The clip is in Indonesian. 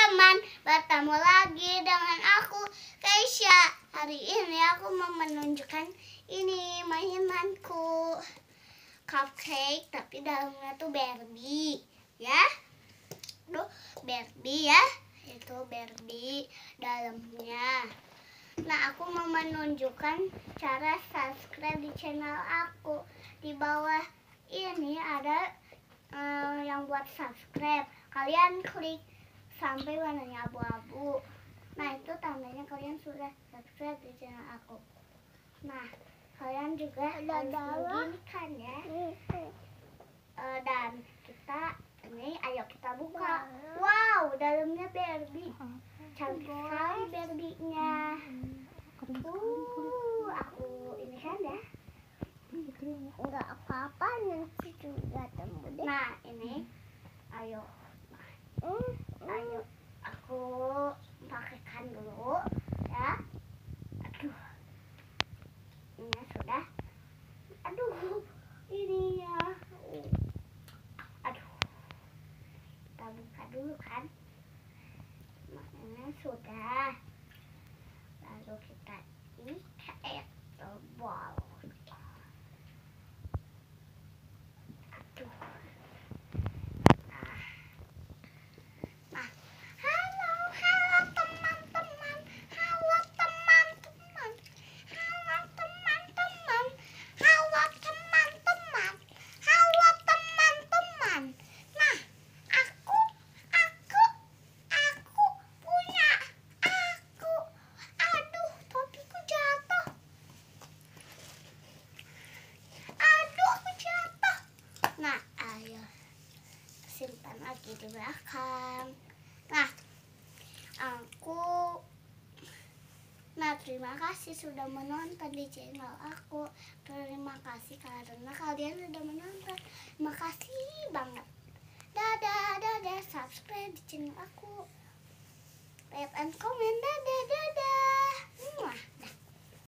teman-teman, bertemu lagi dengan aku Keisha. Hari ini aku mau menunjukkan ini mainanku, cupcake tapi dalamnya tuh Barbie ya. Tuh Barbie ya, itu Barbie dalamnya. Nah, aku mau menunjukkan cara subscribe di channel aku. Di bawah ini ada yang buat subscribe. Kalian klik sampai warnanya abu-abu. Nah, itu tandanya kalian sudah subscribe di channel aku. Nah, kalian juga harus begini kan ya. Dan kita ini, ayo kita buka. Wow, dalamnya Barbie. Cantik sekali Barbie-nya. Aku ini kan ya. Enggak apa-apa, nanti juga temu deh. Nah, ini. Ayo. Ayo, aku pakaikan dulu ya. Aduh. Ini sudah. Aduh, ini ya. Aduh. Kita buka dulu kan. Nah, ini sudah. Lalu kita ikat tebal. Aduh. Nah, ayo simpan lagi di belakang. Terima kasih sudah menonton di channel aku. Terima kasih karena kalian sudah menonton. Terima kasih banget. Dadah, subscribe di channel aku. Like and comment, dadah.